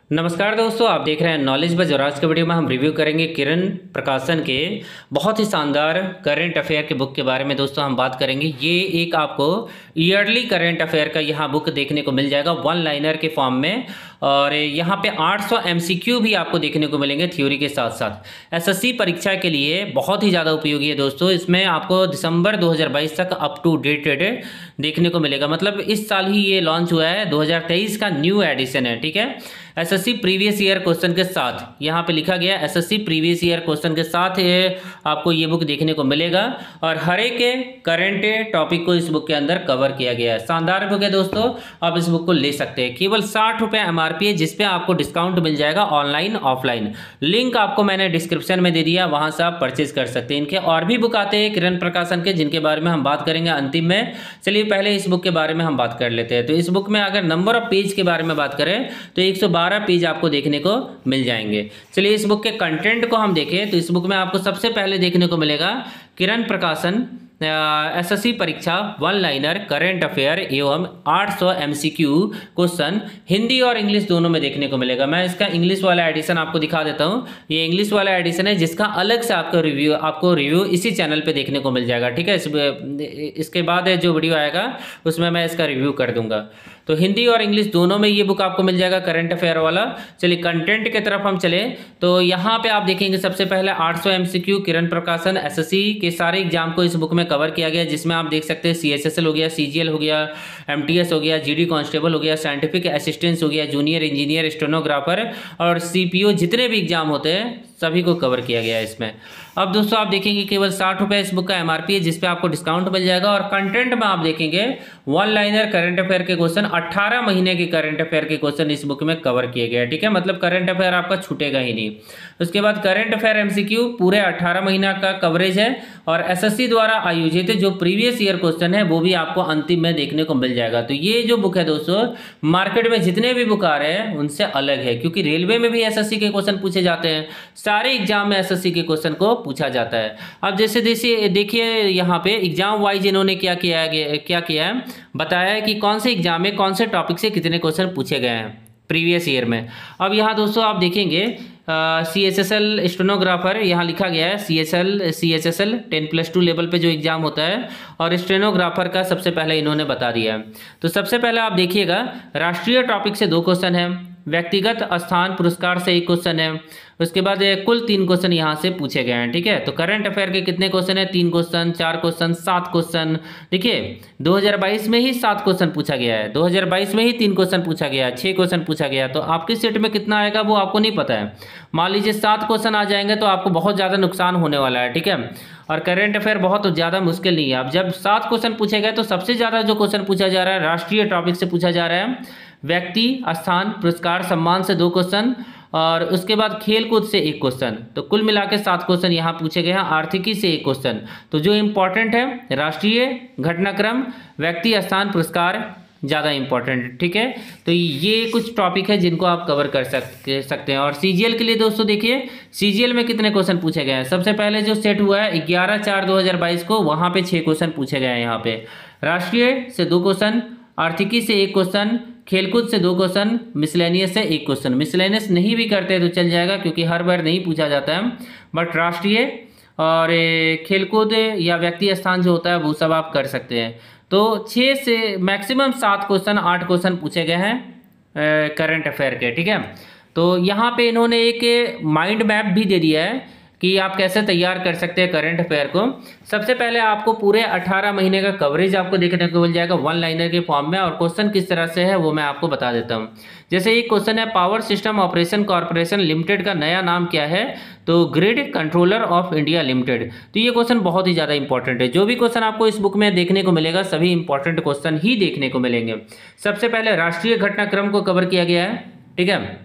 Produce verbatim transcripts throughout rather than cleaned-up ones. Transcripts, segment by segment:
नमस्कार दोस्तों, आप देख रहे हैं नॉलेज बज और आज के वीडियो में हम रिव्यू करेंगे किरण प्रकाशन के बहुत ही शानदार करंट अफेयर के बुक के बारे में। दोस्तों हम बात करेंगे, ये एक आपको ईयरली करंट अफेयर का यहाँ बुक देखने को मिल जाएगा वन लाइनर के फॉर्म में। और यहाँ पे आठ सौ एमसीक्यू भी आपको देखने को मिलेंगे थ्योरी के साथ साथ। एसएससी परीक्षा के लिए बहुत ही ज़्यादा उपयोगी है दोस्तों। इसमें आपको दिसंबर दो हज़ार बाईस तक अप टू डेटेड देखने को मिलेगा। मतलब इस साल ही ये लॉन्च हुआ है, दो हज़ार तेईस का न्यू एडिशन है। ठीक है, एसएससी प्रीवियस ईयर क्वेश्चन के साथ यहाँ पे लिखा गया एसएससी प्रीवियस ईयर क्वेश्चन के साथ ये आपको ये बुक देखने को मिलेगा। और हर एक करंट टॉपिक को इस बुक के अंदर कवर किया गया है। शानदार बुक है दोस्तों, आप इस बुक को ले सकते हैं। केवल साठ रुपये एमआरपी है, जिसपे आपको डिस्काउंट मिल जाएगा ऑनलाइन ऑफलाइन। लिंक आपको मैंने डिस्क्रिप्शन में दे दिया, वहां से आप परचेज कर सकते हैं। इनके और भी बुक आते हैं किरण प्रकाशन के, जिनके बारे में हम बात करेंगे अंतिम में। चलिए पहले इस बुक के बारे में हम बात कर लेते हैं। तो इस बुक में अगर नंबर ऑफ पेज के बारे में बात करें तो एक सौ बारह पेज आपको देखने को मिल जाएंगे। चलिए इस बुक के कंटेंट को हम देखें तो इस बुक में आपको सबसे पहले देखने को मिलेगा किरण प्रकाशन एसएससी परीक्षा वन लाइनर करंट अफेयर एवं आठ सौ एमसीक्यू क्वेश्चन हिंदी और इंग्लिश दोनों में देखने को मिलेगा। मैं इसका इंग्लिश वाला एडिशन आपको दिखा देता हूँ। ये इंग्लिश वाला एडिशन है, जिसका अलग से आपको रिव्यू आपको रिव्यू इसी चैनल पे देखने को मिल जाएगा। ठीक है, इस, इसके बाद जो वीडियो आएगा उसमें मैं इसका रिव्यू कर दूंगा। तो हिंदी और इंग्लिश दोनों में ये बुक आपको मिल जाएगा करंट अफेयर वाला। चलिए कंटेंट की तरफ हम चले तो यहाँ पे आप देखेंगे सबसे पहले आठ सौ एमसीक्यू किरण प्रकाशन एसएससी के सारे एग्जाम को इस बुक में कवर किया गया, जिसमें आप देख सकते हैं सीएचएसएल हो गया, सीजीएल हो गया, एमटीएस हो गया, जीडी कांस्टेबल हो गया, साइंटिफिक असिस्टेंस हो गया, जूनियर इंजीनियर, स्टेनोग्राफर और सीपीओ, जितने भी एग्जाम होते हैं सभी को कवर किया गया है इसमें। अब दोस्तों आप देखेंगे केवल साठ रुपये इस बुक का एमआरपी है, जिसपे आपको डिस्काउंट मिल जाएगा। और कंटेंट में आप देखेंगे वन लाइनर करंट अफेयर के क्वेश्चन, अट्ठारह महीने के करंट अफेयर के क्वेश्चन इस बुक में कवर किए गए हैं। ठीक है, मतलब करंट अफेयर आपका छूटेगा ही नहीं। उसके बाद करंट अफेयर एमसीक्यू पूरे अट्ठारह महीना का कवरेज है। और एसएससी द्वारा आयोजित जो प्रीवियस ईयर क्वेश्चन है वो भी आपको अंतिम में देखने को मिल जाएगा। तो ये जो बुक है दोस्तों, मार्केट में जितने भी बुक आ रहे हैं उनसे अलग है, क्योंकि रेलवे में भी एसएससी के क्वेश्चन पूछे जाते हैं, सारे एग्जाम में एसएससी के क्वेश्चन को पूछा जाता है। अब जैसे जैसे देखिए यहाँ पे एग्जाम वाइज इन्होंने क्या किया है क्या किया है बताया है कि कौन से एग्जाम में कौन से टॉपिक से कितने क्वेश्चन पूछे गए हैं प्रीवियस ईयर में। अब यहाँ दोस्तों आप देखेंगे C H S L stenographer यहाँ लिखा गया है, C H L C H S L ten plus two level पे जो एग्जाम होता है, और स्टेनोग्राफर का सबसे पहले इन्होंने बता दिया है। तो सबसे पहले आप देखिएगा राष्ट्रीय टॉपिक से दो क्वेश्चन है, व्यक्तिगत स्थान पुरस्कार से एक क्वेश्चन है। उसके बाद कुल तीन क्वेश्चन यहाँ से पूछे गए हैं। ठीक है, तो करंट अफेयर के कितने क्वेश्चन है? तीन क्वेश्चन, चार क्वेश्चन, सात क्वेश्चन। देखिए दो हज़ार बाईस में ही सात क्वेश्चन पूछा गया है, दो हज़ार बाईस में ही तीन क्वेश्चन पूछा गया है, छह क्वेश्चन पूछा गया। तो आपके सेट में कितना आएगा वो आपको नहीं पता है। मान लीजिए सात क्वेश्चन आ जाएंगे तो आपको बहुत ज़्यादा नुकसान होने वाला है। ठीक है, और करंट अफेयर बहुत ज़्यादा मुश्किल नहीं है। अब जब सात क्वेश्चन पूछे गए तो सबसे ज़्यादा जो क्वेश्चन पूछा जा रहा है राष्ट्रीय टॉपिक से पूछा जा रहा है, व्यक्ति स्थान पुरस्कार सम्मान से दो क्वेश्चन, और उसके बाद खेल कूद से एक क्वेश्चन। तो कुल मिला के सात क्वेश्चन यहाँ पूछे गए हैं। आर्थिकी से एक क्वेश्चन। तो जो इम्पोर्टेंट है राष्ट्रीय घटनाक्रम, व्यक्ति स्थान पुरस्कार ज़्यादा इंपॉर्टेंट है। ठीक है, तो ये कुछ टॉपिक है जिनको आप कवर कर सकते सकते हैं। और सीजीएल के लिए दोस्तों देखिए सीजीएल में कितने क्वेश्चन पूछे गए हैं। सबसे पहले जो सेट हुआ है ग्यारह चार दो हज़ार बाईस को, वहाँ पे छः क्वेश्चन पूछे गए हैं। यहाँ पे राष्ट्रीय से दो क्वेश्चन, आर्थिकी से एक क्वेश्चन, खेलकूद से दो क्वेश्चन, मिसलेनियस से एक क्वेश्चन। मिसलेनियस नहीं भी करते तो चल जाएगा, क्योंकि हर बार नहीं पूछा जाता है। बट राष्ट्रीय और खेलकूद या व्यक्ति स्थान जो होता है वो सब आप कर सकते हैं। तो छः से मैक्सिमम सात क्वेश्चन आठ क्वेश्चन पूछे गए हैं करंट अफेयर के। ठीक है, तो यहाँ पे इन्होंने एक माइंड मैप भी दे दिया है कि आप कैसे तैयार कर सकते हैं करंट अफेयर को। सबसे पहले आपको पूरे अठारह महीने का कवरेज आपको देखने को मिल जाएगा वन लाइनर के फॉर्म में। और क्वेश्चन किस तरह से है वो मैं आपको बता देता हूँ। जैसे एक क्वेश्चन है, power system operation corporation limited का नया नाम क्या है? तो grid controller of India limited. तो ये क्वेश्चन बहुत ही ज़्यादा इंपॉर्टेंट है। जो भी क्वेश्चन आपको इस बुक में देखने को मिलेगा सभी इंपॉर्टेंट क्वेश्चन ही देखने को मिलेंगे। सबसे पहले राष्ट्रीय घटनाक्रम को कवर किया गया है। ठीक है,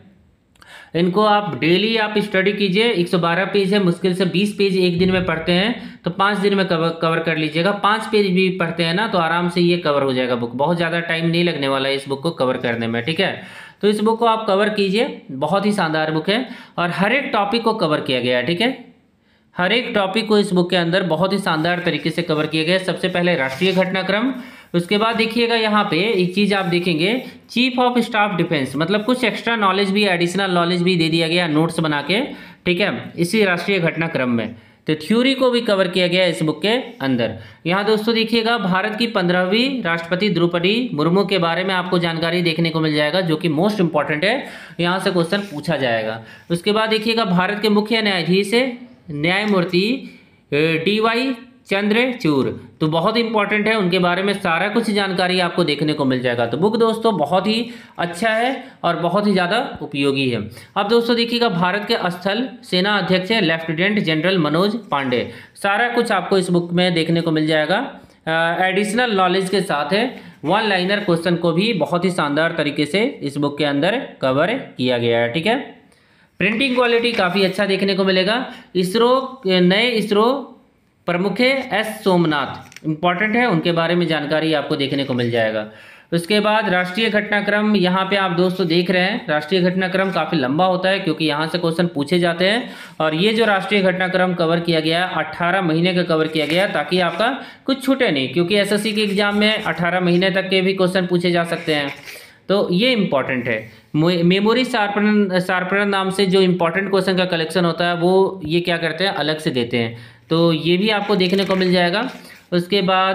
इनको आप डेली आप स्टडी कीजिए। एक सौ बारह पेज है, मुश्किल से बीस पेज एक दिन में पढ़ते हैं तो पाँच दिन में कवर कवर कर लीजिएगा। पाँच पेज भी पढ़ते हैं ना तो आराम से ये कवर हो जाएगा बुक। बहुत ज़्यादा टाइम नहीं लगने वाला है इस बुक को कवर करने में। ठीक है, तो इस बुक को आप कवर कीजिए, बहुत ही शानदार बुक है और हर एक टॉपिक को कवर किया गया है। ठीक है, हर एक टॉपिक को इस बुक के अंदर बहुत ही शानदार तरीके से कवर किया गया है। सबसे पहले राष्ट्रीय घटनाक्रम, उसके बाद देखिएगा यहाँ पे एक चीज़ आप देखेंगे, चीफ ऑफ स्टाफ डिफेंस, मतलब कुछ एक्स्ट्रा नॉलेज भी, एडिशनल नॉलेज भी दे दिया गया नोट्स बना के, ठीक है, इसी राष्ट्रीय घटनाक्रम में। तो थ्योरी को भी कवर किया गया इस बुक के अंदर। यहाँ दोस्तों देखिएगा भारत की पंद्रहवीं राष्ट्रपति द्रौपदी मुर्मू के बारे में आपको जानकारी देखने को मिल जाएगा, जो कि मोस्ट इंपॉर्टेंट है, यहाँ से क्वेश्चन पूछा जाएगा। उसके बाद देखिएगा भारत के मुख्य न्यायाधीश न्यायमूर्ति डी वाई चंद्रचूड़, तो बहुत इंपॉर्टेंट है, उनके बारे में सारा कुछ जानकारी आपको देखने को मिल जाएगा। तो बुक दोस्तों बहुत ही अच्छा है और बहुत ही ज़्यादा उपयोगी है। अब दोस्तों देखिएगा भारत के स्थल सेना अध्यक्ष है लेफ्टिनेंट जनरल मनोज पांडे, सारा कुछ आपको इस बुक में देखने को मिल जाएगा। एडिशनल नॉलेज के साथ है, वन लाइनर क्वेश्चन को भी बहुत ही शानदार तरीके से इस बुक के अंदर कवर किया गया है, ठीक है। प्रिंटिंग क्वालिटी काफ़ी अच्छा देखने को मिलेगा। इसरो, नए इसरो प्रमुख है एस सोमनाथ, इंपॉर्टेंट है, उनके बारे में जानकारी आपको देखने को मिल जाएगा। उसके बाद राष्ट्रीय घटनाक्रम, यहाँ पे आप दोस्तों देख रहे हैं राष्ट्रीय घटनाक्रम काफ़ी लंबा होता है, क्योंकि यहाँ से क्वेश्चन पूछे जाते हैं। और ये जो राष्ट्रीय घटनाक्रम कवर किया गया है अट्ठारह महीने का कवर किया गया, ताकि आपका कुछ छूटे नहीं, क्योंकि एसएससी के एग्जाम में अट्ठारह महीने तक के भी क्वेश्चन पूछे जा सकते हैं, तो ये इंपॉर्टेंट है। मेमोरी शार्पनर शार्पनर नाम से जो इंपॉर्टेंट क्वेश्चन का कलेक्शन होता है वो ये क्या करते हैं, अलग से देते हैं, तो ये भी आपको देखने को मिल जाएगा। उसके बाद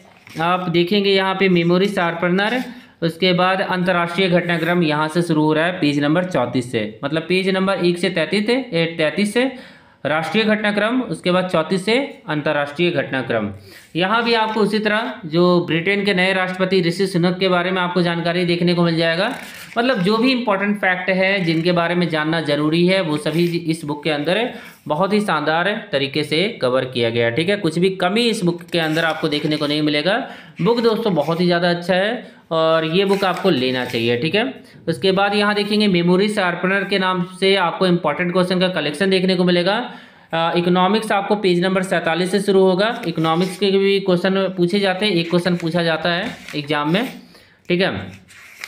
आप देखेंगे यहाँ पे मेमोरी शार्पनर, उसके बाद अंतर्राष्ट्रीय घटनाक्रम यहाँ से शुरू हो रहा है पेज नंबर चौंतीस से, मतलब पेज नंबर एक से तैंतीस तैंतीस से राष्ट्रीय घटनाक्रम, उसके बाद चौंतीस से अंतर्राष्ट्रीय घटनाक्रम। यहाँ भी आपको उसी तरह जो ब्रिटेन के नए राष्ट्रपति ऋषि सुनक के बारे में आपको जानकारी देखने को मिल जाएगा। मतलब जो भी इंपॉर्टेंट फैक्ट है जिनके बारे में जानना जरूरी है वो सभी इस बुक के अंदर बहुत ही शानदार तरीके से कवर किया गया, ठीक है। कुछ भी कमी इस बुक के अंदर आपको देखने को नहीं मिलेगा। बुक दोस्तों बहुत ही ज़्यादा अच्छा है और ये बुक आपको लेना चाहिए, ठीक है। उसके बाद यहाँ देखेंगे मेमोरी शार्पनर के नाम से आपको इंपॉर्टेंट क्वेश्चन का कलेक्शन देखने को मिलेगा। इकोनॉमिक्स आपको पेज नंबर सैंतालीस से शुरू होगा। इकोनॉमिक्स के भी क्वेश्चन पूछे जाते हैं, एक क्वेश्चन पूछा जाता है एग्जाम में, ठीक है।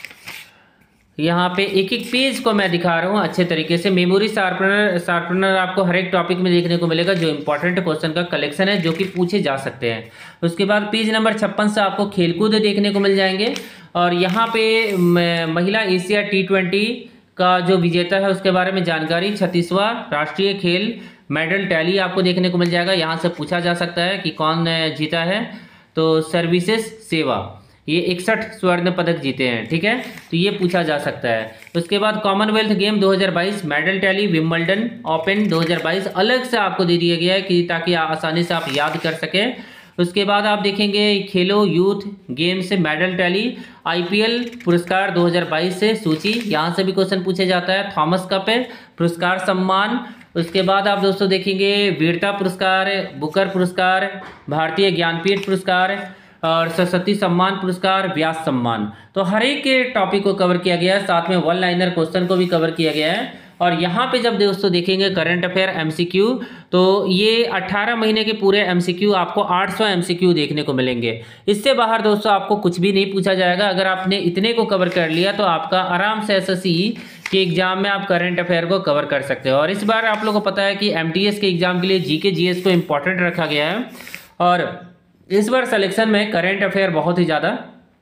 यहाँ पे एक एक पेज को मैं दिखा रहा हूँ अच्छे तरीके से। मेमोरी शार्पनर शार्पनर आपको हर एक टॉपिक में देखने को मिलेगा, जो इंपॉर्टेंट क्वेश्चन का कलेक्शन है जो कि पूछे जा सकते हैं। उसके बाद पेज नंबर छप्पन से आपको खेलकूद देखने को मिल जाएंगे। और यहाँ पे महिला एशिया टी ट्वेंटी का जो विजेता है उसके बारे में जानकारी, छत्तीसवां राष्ट्रीय खेल मेडल टैली आपको देखने को मिल जाएगा। यहाँ से पूछा जा सकता है कि कौन जीता है, तो सर्विसेज सेवा, ये इकसठ स्वर्ण पदक जीते हैं, ठीक है, तो ये पूछा जा सकता है। उसके बाद कॉमनवेल्थ गेम दो हज़ार बाईस मेडल टैली विंबलडन ओपन दो हज़ार बाईस अलग से आपको दे दिया गया है कि ताकि आसानी से आप याद कर सकें। उसके बाद आप देखेंगे खेलो यूथ गेम से मेडल टैली, आईपीएल पुरस्कार दो हज़ार बाईस से सूची, यहाँ से भी क्वेश्चन पूछे जाता है। थॉमस कप पुरस्कार सम्मान। उसके बाद आप दोस्तों देखेंगे वीरता पुरस्कार, बुकर पुरस्कार, भारतीय ज्ञानपीठ पुरस्कार और सरस्वती सम्मान पुरस्कार, व्यास सम्मान। तो हर एक के टॉपिक को कवर किया गया है, साथ में वन लाइनर क्वेश्चन को भी कवर किया गया है। और यहाँ पे जब दोस्तों देखेंगे करंट अफेयर एमसीक्यू, तो ये अट्ठारह महीने के पूरे एमसीक्यू आपको आठ सौ एमसीक्यू देखने को मिलेंगे। इससे बाहर दोस्तों आपको कुछ भी नहीं पूछा जाएगा। अगर आपने इतने को कवर कर लिया तो आपका आराम से एसएससी के एग्जाम में आप करंट अफेयर को कवर कर सकते हो। और इस बार आप लोगों को पता है कि एमटीएस के एग्जाम के लिए जीके जीएस को इम्पोर्टेंट रखा गया है और इस बार सिलेक्शन में करंट अफेयर बहुत ही ज़्यादा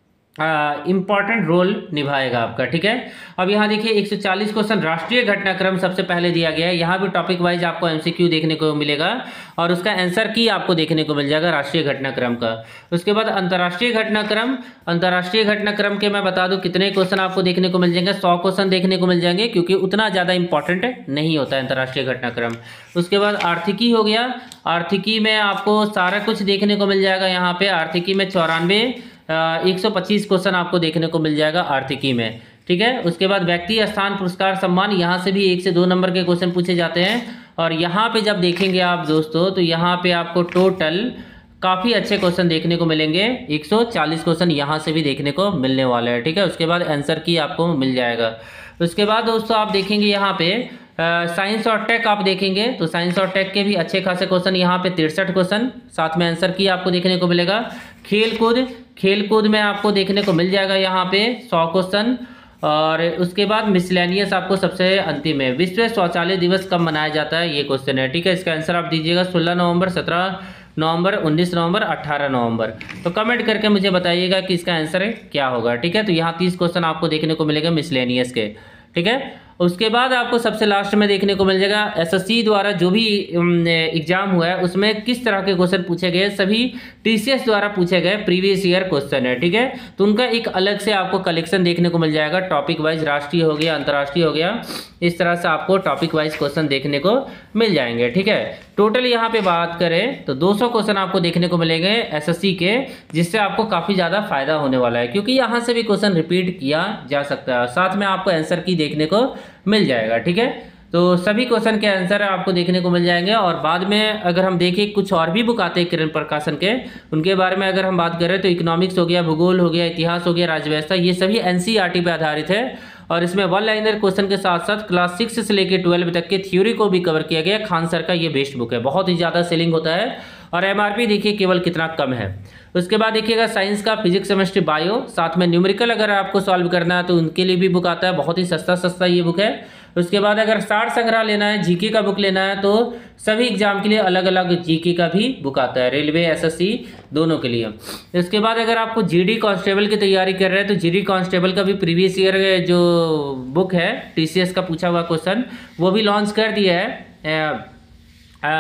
इम्पॉर्टेंट रोल निभाएगा आपका, ठीक है। अब यहाँ देखिए एक सौ चालीस क्वेश्चन राष्ट्रीय घटनाक्रम सबसे पहले दिया गया है। यहाँ भी टॉपिक वाइज आपको एमसीक्यू देखने को मिलेगा और उसका आंसर की आपको देखने को मिल जाएगा राष्ट्रीय घटनाक्रम का। उसके बाद अंतर्राष्ट्रीय घटनाक्रम, अंतर्राष्ट्रीय घटनाक्रम के मैं बता दूं कितने क्वेश्चन आपको देखने को मिल जाएंगे, सौ क्वेश्चन देखने को मिल जाएंगे, क्योंकि उतना ज़्यादा इंपॉर्टेंट नहीं होता है अंतर्राष्ट्रीय घटनाक्रम। उसके बाद आर्थिकी हो गया, आर्थिकी में आपको सारा कुछ देखने को मिल जाएगा। यहाँ पे आर्थिकी में चौरानवे एक सौ पच्चीस क्वेश्चन आपको देखने को मिल जाएगा आर्थिकी में, ठीक है। उसके बाद व्यक्ति स्थान पुरस्कार सम्मान, यहाँ से भी एक से दो नंबर के क्वेश्चन पूछे जाते हैं। और यहाँ पे जब देखेंगे आप दोस्तों तो यहाँ पे आपको टोटल काफ़ी अच्छे क्वेश्चन देखने को मिलेंगे, एक सौ चालीस क्वेश्चन यहाँ से भी देखने को मिलने वाले हैं, ठीक है। उसके बाद आंसर की आपको मिल जाएगा। उसके बाद दोस्तों आप देखेंगे यहाँ पे साइंस और टेक आप देखेंगे तो साइंस और टेक के भी अच्छे खासे क्वेश्चन, यहाँ पे तिरसठ क्वेश्चन, साथ में आंसर की आपको देखने को मिलेगा। खेल कूद, खेल कूद में आपको देखने को मिल जाएगा यहाँ पे सौ क्वेश्चन। और उसके बाद मिसलेनियस आपको सबसे अंतिम में विश्व शौचालय दिवस कब मनाया जाता है, ये क्वेश्चन है, ठीक है। इसका आंसर आप दीजिएगा सोलह नवंबर, सत्रह नवंबर, उन्नीस नवंबर, अट्ठारह नवंबर। तो कमेंट करके मुझे बताइएगा कि इसका आंसर क्या होगा। ठीक है, तो यहाँ तीस क्वेश्चन आपको देखने को मिलेगा मिसलेनियस के। ठीक है, उसके बाद आपको सबसे लास्ट में देखने को मिल जाएगा एसएससी द्वारा जो भी एग्जाम हुआ है उसमें किस तरह के क्वेश्चन पूछे गए, सभी टीसीएस द्वारा पूछे गए प्रीवियस ईयर क्वेश्चन है। ठीक है, तो उनका एक अलग से आपको कलेक्शन देखने को मिल जाएगा, टॉपिक वाइज, राष्ट्रीय हो गया, अंतर्राष्ट्रीय हो गया, इस तरह से आपको टॉपिक वाइज क्वेश्चन देखने को मिल जाएंगे। ठीक है, टोटल यहाँ पे बात करें तो दो सौ क्वेश्चन आपको देखने को मिलेंगे एसएससी के, जिससे आपको काफ़ी ज़्यादा फायदा होने वाला है, क्योंकि यहाँ से भी क्वेश्चन रिपीट किया जा सकता है, साथ में आपको आंसर की देखने को मिल जाएगा। ठीक है, तो सभी क्वेश्चन के आंसर आपको देखने को मिल जाएंगे। और बाद में अगर हम देखें कुछ और भी बुक आते हैं किरण प्रकाशन के, उनके बारे में अगर हम बात करें तो इकोनॉमिक्स हो गया, भूगोल हो गया, इतिहास हो गया, राज्यव्यवस्था, ये सभी एनसीईआरटी पे आधारित है। और इसमें वन लाइनर क्वेश्चन के साथ साथ क्लास सिक्स से लेकर ट्वेल्व तक के थ्योरी को भी कवर किया गया। खान सर का ये बेस्ट बुक है, बहुत ही ज़्यादा सेलिंग होता है और एमआरपी देखिए केवल कितना कम है। उसके बाद देखिएगा साइंस का फिजिक्स, केमिस्ट्री, बायो, साथ में न्यूमेरिकल अगर आपको सॉल्व करना है तो उनके लिए भी बुक आता है, बहुत ही सस्ता सस्ता ये बुक है। उसके बाद अगर साठ संग्रह लेना है, जीके का बुक लेना है, तो सभी एग्जाम के लिए अलग अलग जीके का भी बुक आता है, रेलवे, एसएससी दोनों के लिए। उसके बाद अगर आपको जीडी कांस्टेबल की तैयारी कर रहे हैं तो जीडी कांस्टेबल का भी प्रीवियस ईयर जो बुक है टीसीएस का पूछा हुआ क्वेश्चन वो भी लॉन्च कर दिया है आ,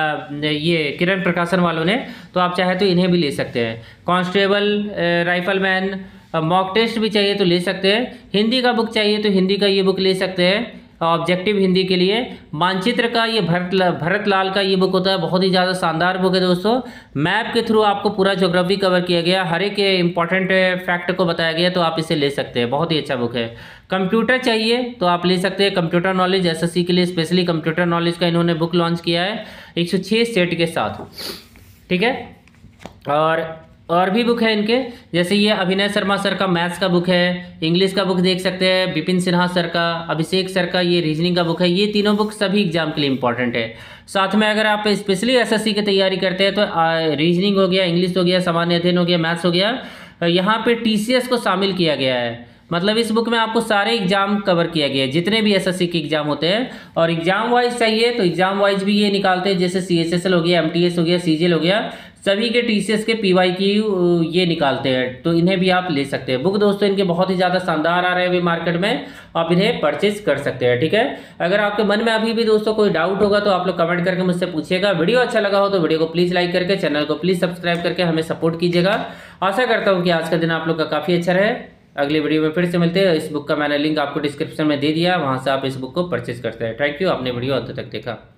ये किरण प्रकाशन वालों ने, तो आप चाहे तो इन्हें भी ले सकते हैं। कांस्टेबल, राइफलमैन, मॉक टेस्ट भी चाहिए तो ले सकते हैं। हिंदी का बुक चाहिए तो हिंदी का ये बुक ले सकते हैं, ऑब्जेक्टिव हिंदी के लिए। मानचित्र का ये भरत भरत लाल का ये बुक होता है, बहुत ही ज़्यादा शानदार बुक है दोस्तों। मैप के थ्रू आपको पूरा ज्योग्राफी कवर किया गया, हर एक इंपॉर्टेंट फैक्ट को बताया गया, तो आप इसे ले सकते हैं, बहुत ही अच्छा बुक है। कंप्यूटर चाहिए तो आप ले सकते हैं, कंप्यूटर नॉलेज, एसएससी के लिए स्पेशली कंप्यूटर नॉलेज का इन्होंने बुक लॉन्च किया है एक सौ छह सेट के साथ। ठीक है, और और भी बुक है इनके, जैसे ये अभिनय शर्मा सर का मैथ्स का बुक है, इंग्लिश का बुक देख सकते हैं, बिपिन सिन्हा सर का, अभिषेक सर का ये रीजनिंग का बुक है। ये तीनों बुक सभी एग्जाम के लिए इंपॉर्टेंट है। साथ में अगर आप स्पेशली एसएससी की तैयारी करते हैं तो रीजनिंग हो गया, इंग्लिश हो गया, सामान्य अध्ययन हो गया, मैथ्स हो गया, यहाँ पे टीसीएस को शामिल किया गया है। मतलब इस बुक में आपको सारे एग्जाम कवर किया गया है, जितने भी एसएससी के एग्जाम होते हैं। और एग्जाम वाइज चाहिए तो एग्जाम वाइज भी ये निकालते हैं, जैसे सीएसएसएल हो गया, एमटीएस हो गया, सीजीएल हो गया, सभी के टीसीएस के पीवाई की ये निकालते हैं, तो इन्हें भी आप ले सकते हैं। बुक दोस्तों इनके बहुत ही ज़्यादा शानदार आ रहे हैं अभी मार्केट में, आप इन्हें परचेज कर सकते हैं। ठीक है, अगर आपके मन में अभी भी दोस्तों कोई डाउट होगा तो आप लोग कमेंट करके मुझसे पूछिएगा। वीडियो अच्छा लगा हो तो वीडियो को प्लीज़ लाइक करके, चैनल को प्लीज़ सब्सक्राइब करके हमें सपोर्ट कीजिएगा। आशा करता हूँ कि आज का दिन आप लोग का काफ़ी अच्छा रहे। अगली वीडियो में फिर से मिलते हैं। इस बुक का मैंने लिंक आपको डिस्क्रिप्शन में दे दिया, वहाँ से आप इस बुक को परचेज करते हैं। थैंक यू, आपने वीडियो अंत तक देखा।